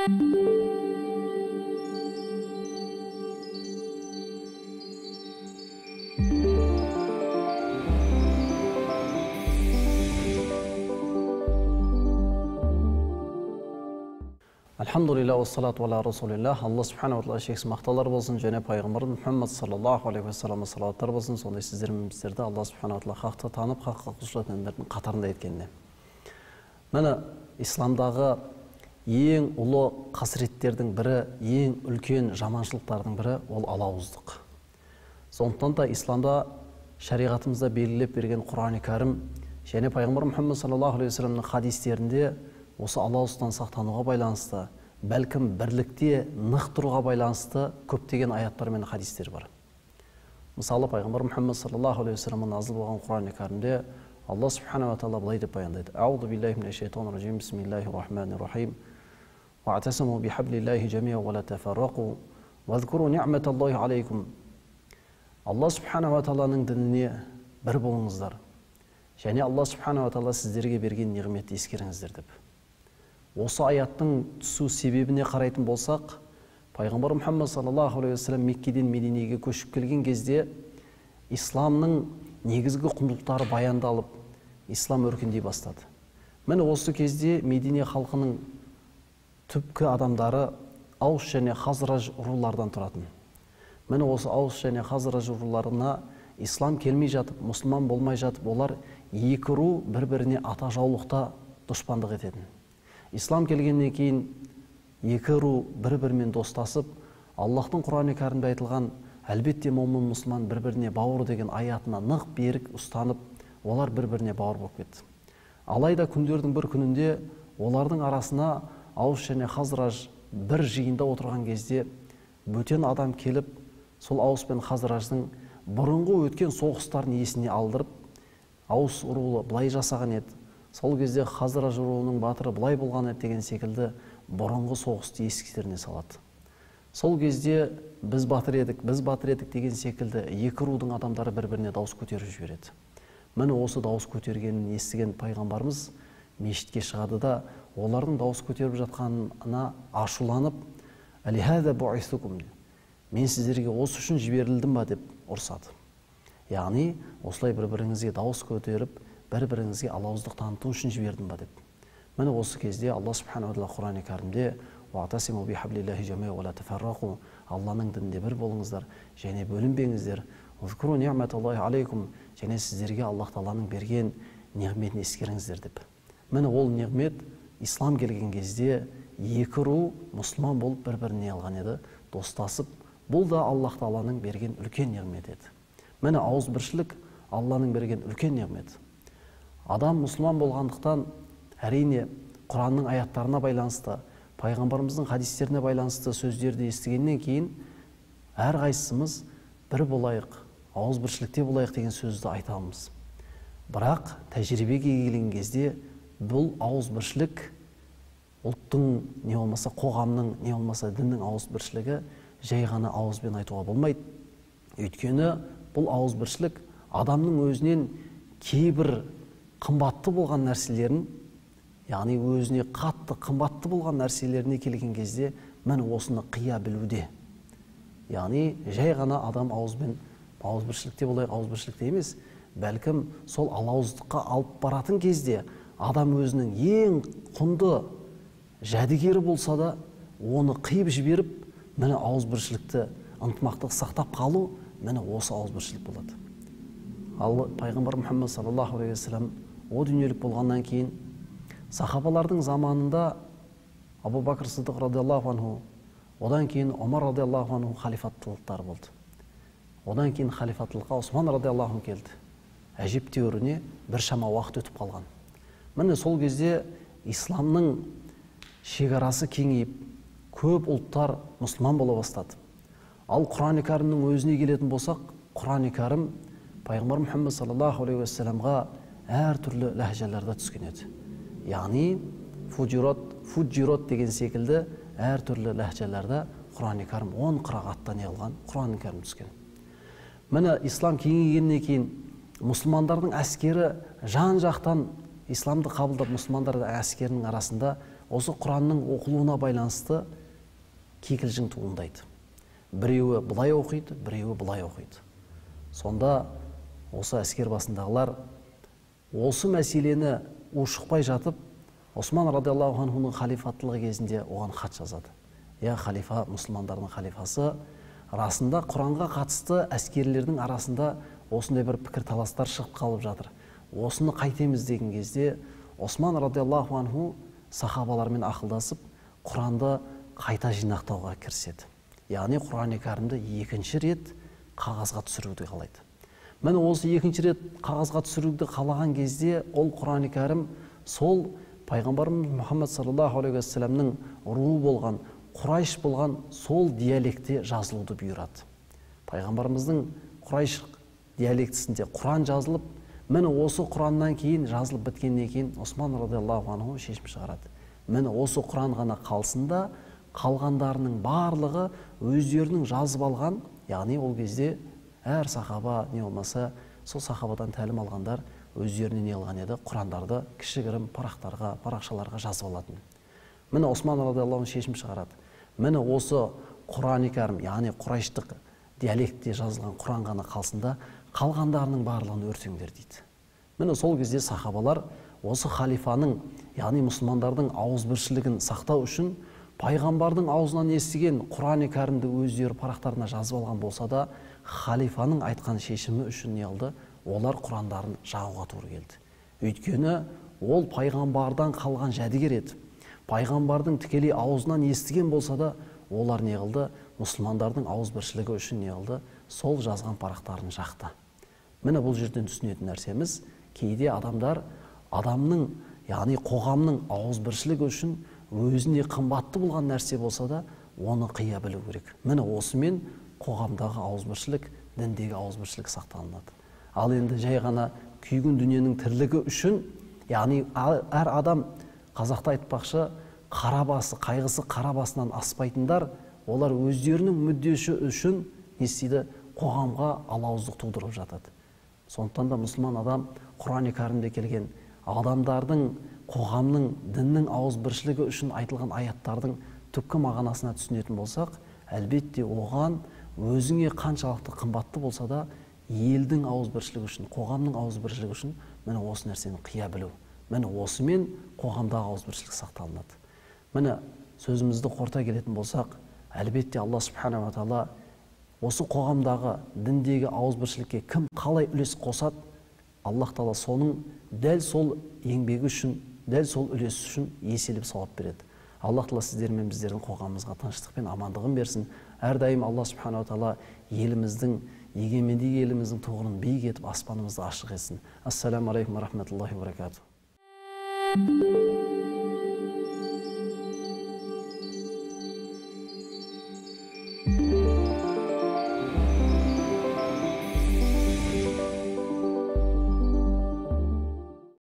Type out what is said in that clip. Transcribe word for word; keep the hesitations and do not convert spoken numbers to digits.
Alhamdulillah ва салату аля расулиллах. Алла субхана ва тағала шексіз мақтаулар болсын, және пайғамбар Мұхаммад саллаллаху алейхи ва саллам салауаттар болсын. Сондай сіздер мен біздерді Алла субхана ва тағала хақты танып, хаққа құлшылатындардың қатарында еткенде. Міне исламдағы ең ұлы қасіреттердің бірі, ең үлкен жаманшылықтардың бірі ол алауыздық. Сондықтан да исламда шариғатымызда белгілеп берген Құран-ы Кәрім және пайғамбар Мұхаммад саллаллаху алейхи ва салламның хадистерінде осы алауыздықтан сақтануға байланысты, бәлкім бірлікте нық тұруға байланысты көптеген аяттар мен хадистер бар. Мысалы, пайғамбар Мұхаммад саллаллаху алейхи ва салламның назыл болған Құран-ы Кәрімде Алла субхана ва тағала былай деп баяндайды: Аузу биллахи минаш шайтанир раджим, бисмиллахир рахманир рахим. Вa'тасиму бихаблиллахи джами'ан ва ла тафаррaqu вазкуру ни'маталлахи алейкум. Алла субхана ва тағаланың дініне бір болыңыздар. Және Алла субхана ва тағала сіздерге берген неғметті ескеріңіздер деп. Осы аяттың түсу себебіне қарайтын болсақ, пайғамбар Мұхаммад саллаллаху алейхи ва саллям Меккеден Мединеге көшіп келген кезде исламның негізгі құндылықтары баяндалып, ислам өркендей бастады. Міне осы кезде Медине халқының түпкі адамдары Аус және Хазраж рулардан тұратын. Міне осы Аус және Хазраж руларына ислам келмей жатып, мұсылман болмай жатып, олар екі ру бір-біріне ата жаулықта дұшпандық ететін. Ислам келгеннен кейін екі ру бір-бірімен достасып, Аллахтың Құран-ы Кәрімде айтылған әлбетте момын мұсылман бір-біріне бауыр деген аятына нық берік ұстанып, олар бір-біріне бауыр болып кетті. Алайда күндердің бір күнінде олардың арасына Аус және Хазраж бір жиында отырған кезде бөтен адам келіп, сол Аус пен Хазраждың бұрынғы өткен соғыстарын есіне алдырып, Аус руы былай жасаған еді, сол кезде Хазраж руының батыры былай болған еді деген секілді бұрынғы соғысты естеріне салады. Сол кезде біз батыр едік, біз батыр едік деген секілді екі рудың адамдары бір-біріне дауыс көтеріп жібереді. Міне осы дауыс көтергенін естіген пайғамбарымыз мешітке шығады да, олардың дауыс көтеріп жатқанына ашуланып, «Әлихәзә бу'истукум», мен сіздерге осы үшін жіберілдім ба деп ұрсады. Яғни, осылай бір-біріңізге дауыс көтеріп, бір-біріңізге алауыздық таныту үшін жібердім ба деп. Міне осы кезде Алла субхана ва тағала Құран-ы Кәрімде «Вa'тасиму бихаблиллахи джами'ан ва ла тафаррaqu», Алланың дінінде бір болыңыздар және бөлінбеңіздер. «Вазкуру ни'маталлахи алейкум», және сіздерге Аллах Тағаланың берген неғметін ескеріңіздер деп. Міне ол неғмет ислам келген кезде екі ру мұсылман болып бір-біріне алған еді, достасып, бұл да Аллах Тағаланың берген үлкен неғмет еді. Міне ауызбіршілік Алланың берген үлкен неғмет. Адам мұсылман болғандықтан, әрине Құранның аяттарына байланысты, пайғамбарымыздың хадистеріне байланысты сөздерді естігеннен кейін әрқайсымыз бір болайық, ауызбіршілікте болайық деген сөзді айтамыз. Бірақ тәжірибеге келген кезде бұл ауызбіршілік ұлттың не болмаса, қоғамның не болмаса, діннің ауызбіршілігі жай ғана ауызбен айтуға болмайды. Өйткені бұл ауызбіршілік адамның өзінен кейбір қымбатты болған нәрселерін, яғни өзіне қатты қымбатты болған нәрселеріне келген кезде міне осыны қия білуде. Яғни жай ғана адам ауызбен ауызбіршілікте болайық, ауызбіршілікте емес, бәлкім сол алауыздыққа алып баратын кезде адам өзінің ең құнды жәдігері болса да оны қиып жіберіп, міне ауызбіршілікті ынтымақтық сақтап қалу, міне осы ауызбіршілік болады. Ал пайғамбар Мұхаммад саллаллаху алейхи ва саллям о дүниелік болғаннан кейін сахабалардың заманында Абу Бакр Сиддиқ радиаллаху анху, одан кейін Омар радиаллаху анху халифаттылықтар болды. Одан кейін халифаттылыққа Осман радиаллаху анху келді. Әжептәуіріне бір шама уақыт өтіп қалған. Міне сол кезде исламның шекарасы кеңейіп, көп ұлттар мұсылман бола бастады. Ал Құран-ы Кәрімнің өзіне келетін болсақ, Құран-ы Кәрім пайғамбар Мұхаммад саллаллаху алейхи ва салламға әр түрлі ләхжаларда түскен еді. Яғни фуджирот, фуджирот деген секілді әр түрлі ләхжаларда Құран-ы Кәрім он қырағаттан неғылған Құран-ы Кәрім түскен. Міне ислам кеңейгеннен кейін мұсылмандардың әскері жан жақтан исламды қабылдап мұсылмандардың әскерінің арасында осы Құранның оқылуына байланысты кикілжің туындайды. Біреуі былай оқиды, біреуі былай оқиды. Сонда осы әскер басындағылар осы мәселені ушықпай жатып, Осман радиаллаху анхуның халифаттылығы кезінде оған хат жазады. Я халифа, мұсылмандардың халифасы, расында Құранға қатысты әскерлердің арасында осындай бір пікір таластар шығып қалып жатыр. Осыны қайтеміз деген кезде Осман радиаллаху анху сахабалармен ақылдасып, Құранды қайта жинақтауға кіріседі. Яғни Құран-ы Кәрімді екінші рет қағазға түсіруді қалайды. Міне осы екінші рет қағазға түсіруді қалаған кезде ол Құран-ы Кәрім сол пайғамбарымыз Мұхаммад саллаллаху алейхи уассаламның руы болған, Құрайш болған сол диалектте жазылуды бұйырады. Пайғамбарымыздың Құрайш диалектісінде Құран жазылып, міне осы Құраннан кейін жазылып біткеннен кейін Осман радиаллаху анху шешім шығарады. Міне осы Құран ғана қалсында, қалғандарының барлығы өздерінің жазып алған, яғни ол кезде әр сахаба не болмаса, сол сахабадан тәлім алғандар өздеріне не алған еді, Құрандарды кішігірім парақтарға, парақшаларға жазып алатын. Міне Осман радиаллаху анху шешім шығарады. Міне осы Құран-ы Кәрім, яғни Құрайштық диалектте жазылған Құран ғана қалсында, қалғандарының барлығын өртеңдер дейді. Міне сол кезде сахабалар осы халифаның, яғни мұсылмандардың ауызбіршілігін сақтау үшін пайғамбардың аузынан естіген Құран-ы Кәрімді өздері парақтарына жазып алған болса да, халифаның айтқан шешімі үшін не алды? Олар Құрандарын жағуға тура келді. Өйткені ол пайғамбардан қалған жәдігер еді. Пайғамбардың тікелей аузынан естіген болса да, олар не қылды? Мұсылмандардың ауызбіршілігі үшін не қылды? Сол жазған парақтарын жақты. Міне бұл жерден түсінетін нәрсеміз, кейде адамдар адамның, яғни қоғамның ауызбіршілігі үшін өзіне қымбатты болған нәрсе болса да, оны қия білу керек. Міне осымен қоғамдағы ауызбіршілік, діндегі ауызбіршілік сақталынады. Ал енді жай ғана күйген дүниенің тірлігі үшін, яғни әр адам, қазақта айтпақшы, қара басы, қайғысы қара басынан аспайтындар, олар өздерінің мүддесі үшін не істейді? Қоғамға алауыздық тудырып жатады. Сондықтан да мұсылман адам Құран-ы Кәрімде келген адамдардың, қоғамның, діннің ауызбіршілігі үшін айтылған аяттардың түпкі мағынасына түсінетін болсақ, әлбетте оған өзіңе қаншалықты қымбатты болса да, елдің ауызбіршілігі үшін, қоғамның ауызбіршілігі үшін міне осы нәрсені қия білу. Міне осымен қоғамдағы ауызбіршілік сақталынады. Міне сөзімізді қорыта келетін болсақ, әлбетте Алла субхана ва тағала осы қоғамдағы, діндегі ауызбіршілікке кім қалай үлес қосады, Аллах тағала соның дәл сол еңбегі үшін, дәл сол үлес үшін еселеп сауап береді. Аллах тағала сіздер мен біздердің қоғамымызға тыныштық пен амандығын берсін. Әрдайым Алла субхана ва тағала еліміздің, егеменді еліміздің тұғырын биік етіп, аспанымызды ашық етсін. Ассаламу алейкум ва рахматуллахи ва баракатух.